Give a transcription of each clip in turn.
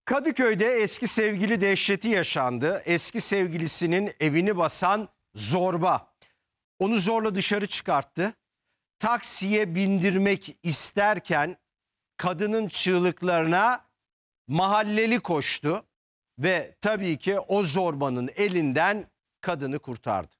Kadıköy'de eski sevgili dehşeti yaşandı. Eski sevgilisinin evini basan zorba. Onu zorla dışarı çıkarttı. Taksiye bindirmek isterken kadının çığlıklarına mahalleli koştu. Ve tabii ki o zorbanın elinden kadını kurtardı.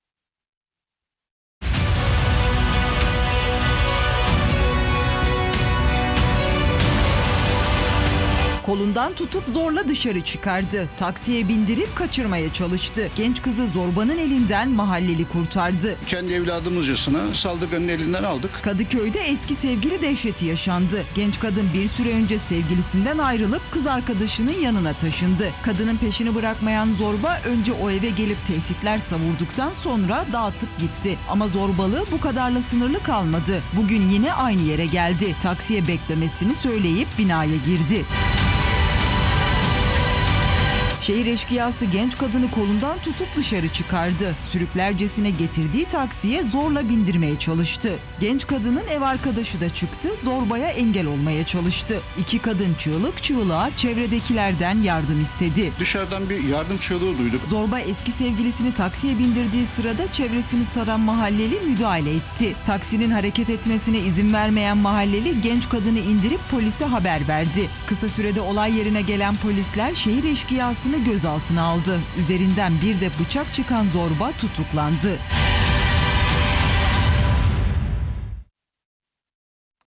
Kolundan tutup zorla dışarı çıkardı. Taksiye bindirip kaçırmaya çalıştı. Genç kızı zorbanın elinden mahalleli kurtardı. Kendi evladımızcasına saldırganın elinden aldık. Kadıköy'de eski sevgili dehşeti yaşandı. Genç kadın bir süre önce sevgilisinden ayrılıp kız arkadaşının yanına taşındı. Kadının peşini bırakmayan zorba önce o eve gelip tehditler savurduktan sonra dağıtıp gitti. Ama zorbalığı bu kadarla sınırlı kalmadı. Bugün yine aynı yere geldi. Taksiye beklemesini söyleyip binaya girdi. Şehir eşkıyası genç kadını kolundan tutup dışarı çıkardı. Sürüklercesine getirdiği taksiye zorla bindirmeye çalıştı. Genç kadının ev arkadaşı da çıktı, zorbaya engel olmaya çalıştı. İki kadın çığlık çığlığa çevredekilerden yardım istedi. Dışarıdan bir yardım çığlığı duyduk. Zorba eski sevgilisini taksiye bindirdiği sırada çevresini saran mahalleli müdahale etti. Taksinin hareket etmesine izin vermeyen mahalleli genç kadını indirip polise haber verdi. Kısa sürede olay yerine gelen polisler şehir eşkıyasını gözaltına aldı. Üzerinden bir de bıçak çıkan zorba tutuklandı.